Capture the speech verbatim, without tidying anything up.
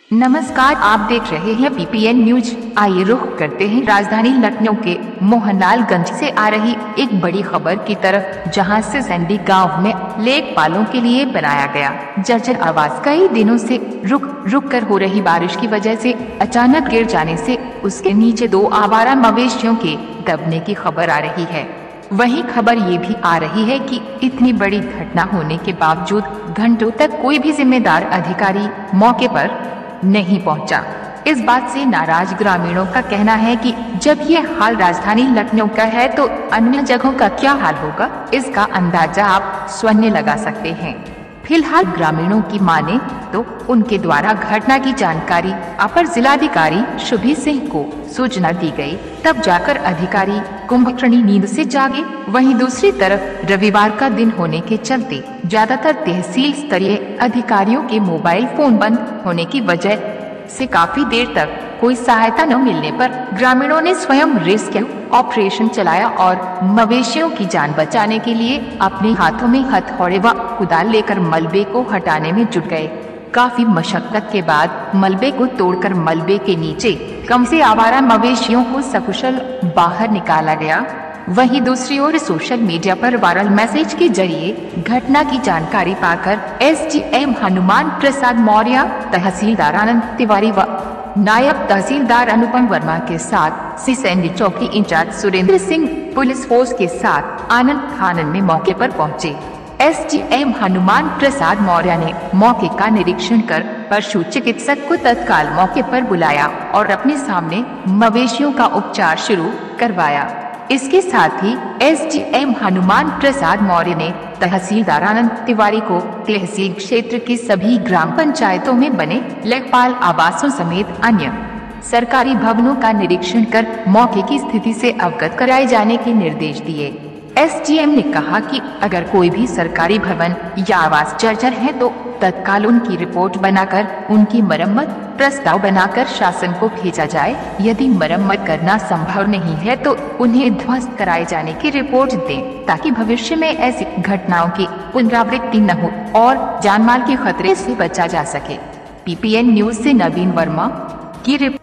नमस्कार, आप देख रहे हैं पीपीएन न्यूज। आइए रुख करते हैं राजधानी लखनऊ के मोहनलालगंज से आ रही एक बड़ी खबर की तरफ, जहां से सैंडी गांव में लेखपालों के लिए बनाया गया जर्जर आवास कई दिनों से रुक रुक कर हो रही बारिश की वजह से अचानक गिर जाने से उसके नीचे दो आवारा मवेशियों के दबने की खबर आ रही है। वहीं खबर ये भी आ रही है कि इतनी बड़ी घटना होने के बावजूद घंटों तक कोई भी जिम्मेदार अधिकारी मौके पर नहीं पहुंचा। इस बात से नाराज ग्रामीणों का कहना है कि जब ये हाल राजधानी लखनऊ का है तो अन्य जगहों का क्या हाल होगा, इसका अंदाजा आप स्वयं लगा सकते हैं। फिलहाल ग्रामीणों की माने तो उनके द्वारा घटना की जानकारी अपर जिलाधिकारी शुभी सिंह को सूचना दी गई, तब जाकर अधिकारी कुंभकर्णी नींद से जागे। वहीं दूसरी तरफ रविवार का दिन होने के चलते ज्यादातर तहसील स्तरीय अधिकारियों के मोबाइल फोन बंद होने की वजह से काफी देर तक कोई सहायता न मिलने पर ग्रामीणों ने स्वयं रेस्क्यू ऑपरेशन चलाया और मवेशियों की जान बचाने के लिए अपने हाथों में हथौड़े व कुदाल लेकर मलबे को हटाने में जुट गए। काफी मशक्कत के बाद मलबे को तोड़कर मलबे के नीचे कम से आवारा मवेशियों को सकुशल बाहर निकाला गया। वहीं दूसरी ओर सोशल मीडिया पर वायरल मैसेज के जरिए घटना की जानकारी पाकर एसडीएम हनुमान प्रसाद मौर्य, तहसीलदार आनंद तिवारी व नायब तहसीलदार अनुपम वर्मा के साथ सैंडी चौकी incharge Surendra Singh police force के साथ आनंद खानन में मौके पर पहुंचे। एसडीएम हनुमान प्रसाद मौर्य ने मौके का निरीक्षण कर पशु चिकित्सक को तत्काल मौके पर बुलाया और अपने सामने मवेशियों का उपचार शुरू करवाया। इसके साथ ही एसडीएम हनुमान प्रसाद मौर्य ने तहसीलदार आनंद तिवारी को तहसील क्षेत्र की सभी ग्राम पंचायतों में बने लेखपाल आवासों समेत अन्य सरकारी भवनों का निरीक्षण कर मौके की स्थिति से अवगत कराए जाने के निर्देश दिए। एसडीएम ने कहा कि अगर कोई भी सरकारी भवन या आवास जर्जर है तो तत्काल उनकी रिपोर्ट बनाकर उनकी मरम्मत प्रस्ताव बनाकर शासन को भेजा जाए। यदि मरम्मत करना संभव नहीं है तो उन्हें ध्वस्त कराए जाने की रिपोर्ट दें, ताकि भविष्य में ऐसी घटनाओं की पुनरावृत्ति न हो और जानमाल के खतरे से बचा जा सके। पीपीएन न्यूज से नवीन वर्मा की रिपोर्ट।